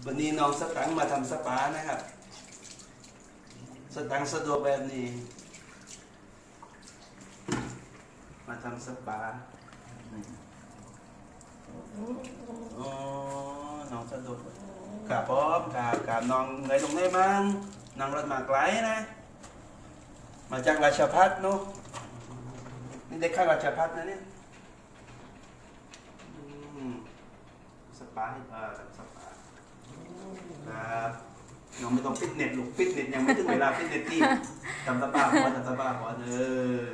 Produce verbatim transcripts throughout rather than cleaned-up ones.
วันนี้น้องสตังมาทำสปานะครับสตังสะดวกแบบนี้มาทำสปาอ๋อน้องสะดวกกับพร้อมกับกับน้องไงตรงนี้มั้งนั่งรถมาไกลนะมาจากราชพัฒน์นู้นี่ได้ข้างราชพัฒน์นะเนี่ยสปาให้เออสปาครับน้องไม่ต้องฟิตเนสหรอกฟิตเนสยังไม่ถึงเวลาฟิตเนสที่ทำสปาก่อนทำสปาก่อนเออ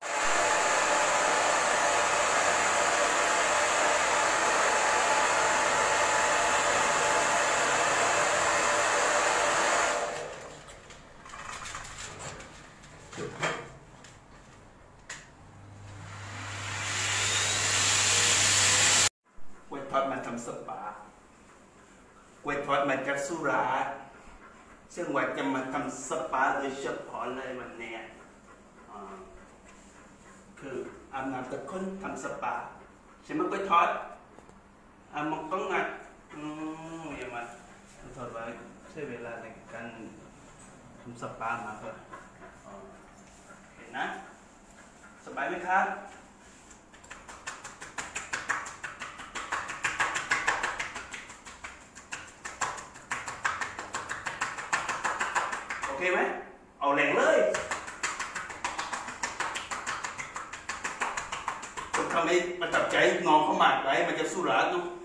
ทอดมาทำสปากล้วยทอดมาจากสุราษฎร์ซึ่งว่าจะมาทำสปาโดยเฉพาะเลยวันนี้คืออาบน้ำตะคนทำสปาใช่ไหมกล้วยทอดอามันก็งัดอืมอย่างมันทอดไว้ใช้เวลาในการทำสปามาก็เห็นนะสบายไหมครับโอเคไหมเอาแรงเลยทำให้มันจับใจน้องเขาหมากไรมันจะสู้ร้านเนาะ